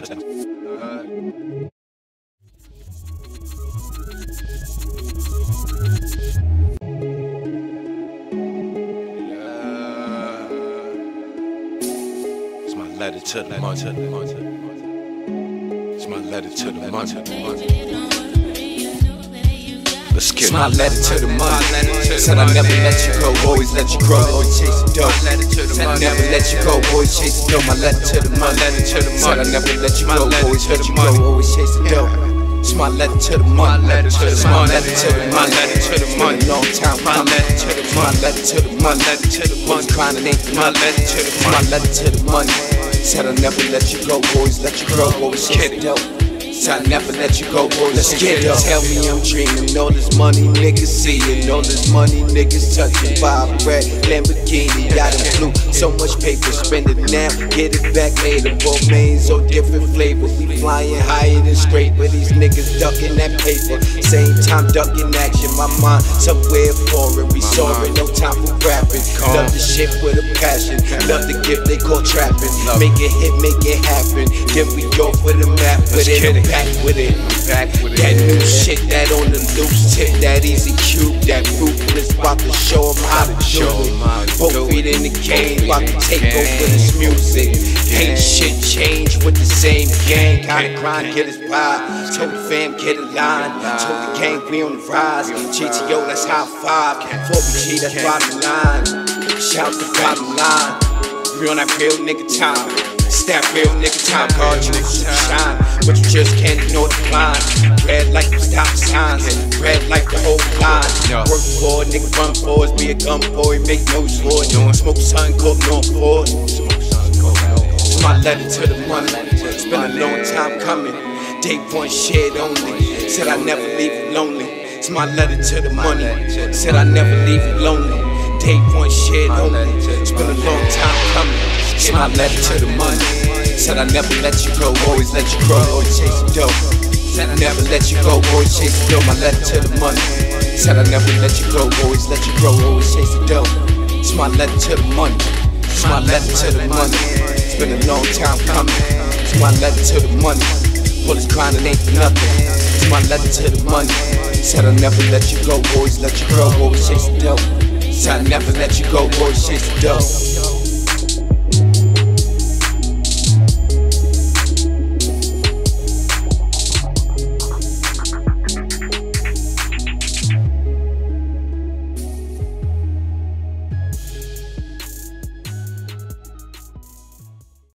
It's my letter to the money. It's my letter to the money. Let's get it. It's my letter to the money. Said I never let you go, always let you grow, always chase the dough. Said I never let you go, always chase the dough. My letter to the money. Said I never let you go, always let you grow, always chase the dough. It's my letter to the money. It's my letter to the money. Long time. My letter to the money. My letter to the money. One's crying and ain't the money. My letter to the money. Said I never let you go, always let you grow, always chase the dough. I never let you go, boy, let's get it. Tell me I'm dreaming, all this money niggas seeing, all this money niggas touching. Bob Red, Lamborghini, I done flew so much paper, spend it now, get it back later. Both mains, so different flavors, we flying higher than straight, but these niggas ducking that paper. Same time ducking action, my mind somewhere foreign, we soaring, no time for rapping. Love the shit with a passion, love the gift they call trapping. Make it hit, make it happen, then we go for the map, but it back with it, that new shit, that on the loose tip, that easy cube, that ruthless, about to show them how to do it. Both feet in the game, about to take over this music. Ain't shit change with the same gang, gotta grind, get his pie. Told the fam, get a line, told the gang we on the rise. GTO, that's high five, 4BG, that's bottom line. Shout the bottom line, we on that real nigga time. It's that real nigga time, God, you shine, but you just can't ignore the line. Red like the stop signs, red like the whole line. Work for it, nigga run for it, be a gun boy, make noise for it. Smoke something, go north for it. It's my letter to the money, it's been a long time coming. Day one shared only, said I never leave you lonely. It's my letter to the money, said I never leave you lonely. Day one shared only, it's been a long time coming. It's my letter to the money. Said I never let you go, always let you grow, always chase the dough. Said I never let you go, always chase the dough. My letter to the money. Said I never let you go, always let you grow, always chase the dough. It's my letter to the money. It's my letter to the money. It's been a long time coming. It's my letter to the money. All this grinding ain't for nothing. It's my letter to the money. Said I never let you go, always let you grow, always chase the dough. Said I never let you go, always chase the dough.